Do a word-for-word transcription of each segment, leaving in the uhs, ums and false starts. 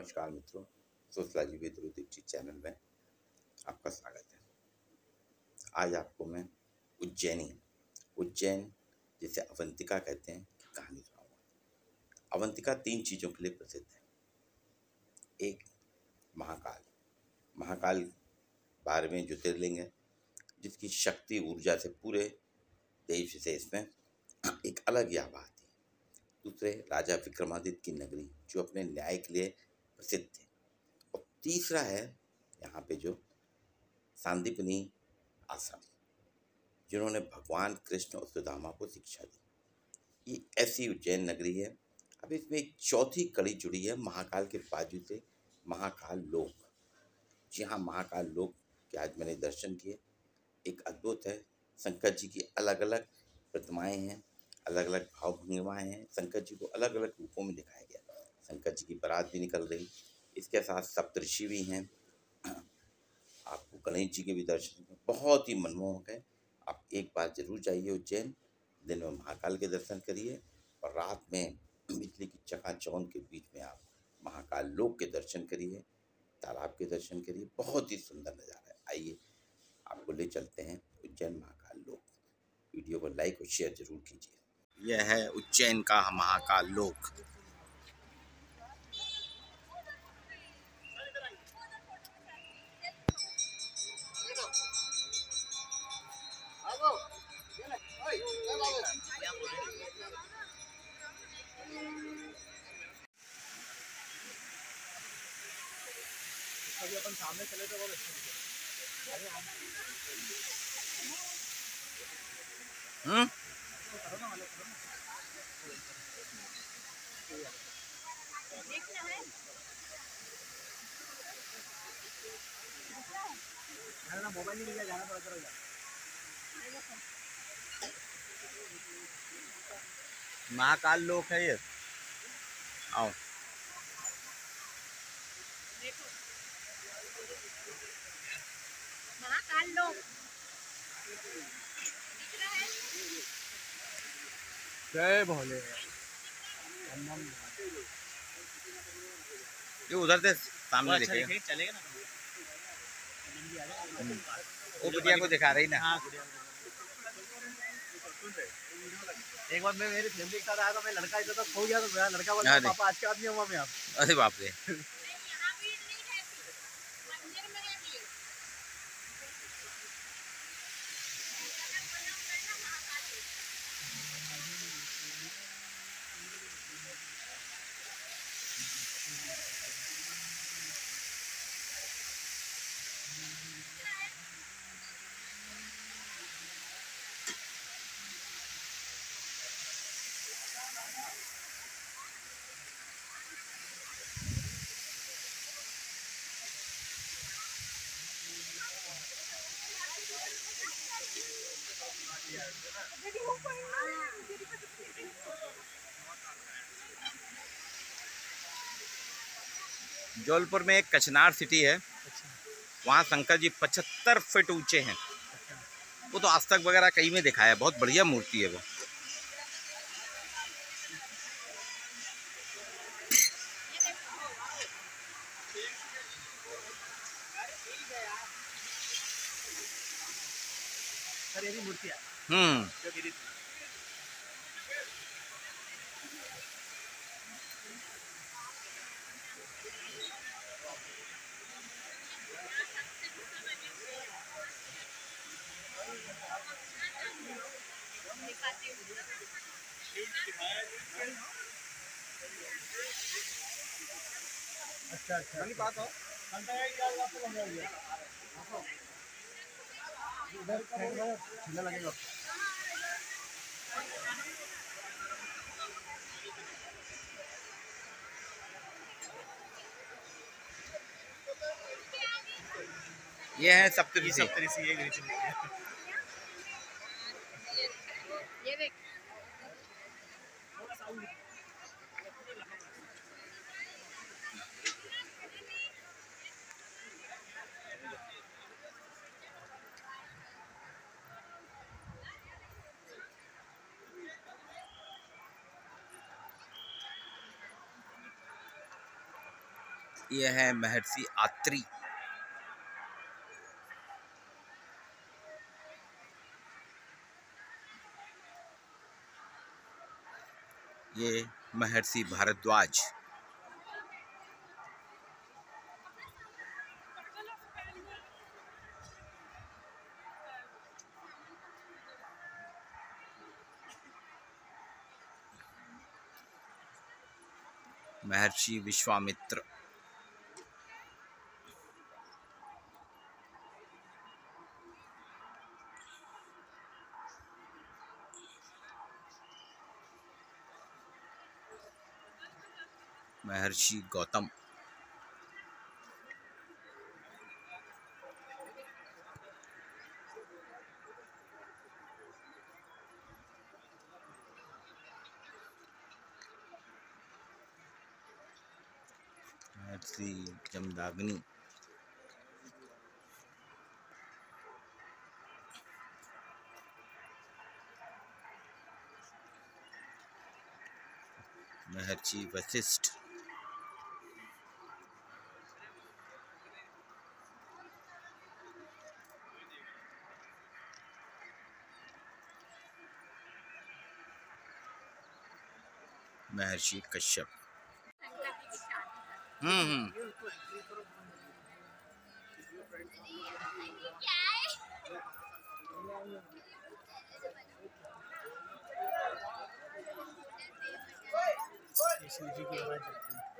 नमस्कार मित्रों, sociology with Dhruv Dikshit channel में आपका स्वागत है। आज आपको मैं उज्जैनी उज्जैन जिसे अवंतिका कहते हैं की कहानी सुनाऊंगा। अवंतिका तीन चीज़ों के लिए प्रसिद्ध है। एक, महाकाल। महाकाल बारहवें ज्योतिर्लिंग है जिसकी शक्ति ऊर्जा से पूरे देश विशेष में एक अलग ही आभा थी। दूसरे, राजा विक्रमादित्य की नगरी जो अपने न्याय के लिए प्रसिद्ध थे। और तीसरा है यहाँ पे जो सांदीपनी आश्रम, जिन्होंने भगवान कृष्ण और सुदामा को शिक्षा दी। ये ऐसी उज्जैन नगरी है। अब इसमें एक चौथी कड़ी जुड़ी है महाकाल के बाजू से, महाकाल लोक। जी हाँ, महाकाल लोक के आज मैंने दर्शन किए। एक अद्भुत है। शंकर जी की अलग अलग प्रतिमाएं हैं, अलग अलग भाव भंगिमाएं हैं। शंकर जी को अलग अलग रूपों में दिखाया गया। शंकर जी की बारात भी निकल रही, इसके साथ सप्तऋषि भी हैं। आपको गणेश जी के भी दर्शन बहुत ही मनमोहक है। आप एक बार जरूर जाइए उज्जैन। दिन में महाकाल के दर्शन करिए और रात में बिजली की चकाचौंध के बीच में आप महाकाल लोक के दर्शन करिए, तालाब के दर्शन करिए। बहुत ही सुंदर नज़ारा है। आइए आपको ले चलते हैं उज्जैन महाकाल लोक। वीडियो को लाइक और शेयर जरूर कीजिए। यह है उज्जैन का महाकाल लोक। अभी अपन सामने चले तो बहुत अच्छा हम्म है। मोबाइल नहीं मिला, जाना पड़ा करो। महाकाल लोक है ये। आओ महाकाल लोक जय भोले। ये उधर से सामने दिखेगा। चलेगा ना, वो गुड़िया को दिखा रही ना। हाँ, एक बार मैं मेरी फैमिली के साथ आया था, मैं लड़का इधर तक खो गया तो मेरा लड़का बोला पापा आज के बाद नहीं हुआ मैं। आप अरे बाप रे। जौलपुर में एक कचनार सिटी है, वहाँ शंकर जी पचहत्तर फीट ऊंचे हैं। वो तो आज तक वगैरह कहीं में दिखाया है। बहुत बढ़िया मूर्ति है वो। सर ये भी मूर्ति है। हम्म अच्छा अच्छा, नहीं बात हो इधर झूला लगेगा। ये है सप्तऋषि। सप्तऋषि ये ये देख। ये है महर्षि आत्री। ये महर्षि भारद्वाज। महर्षि विश्वामित्र। महर्षि गौतम। महर्षि जमदग्नि। महर्षि वशिष्ठ। महर्षि कश्यप। हम्म हम्म शिव जी की आवाज आती है।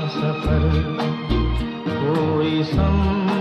सफर कोई सम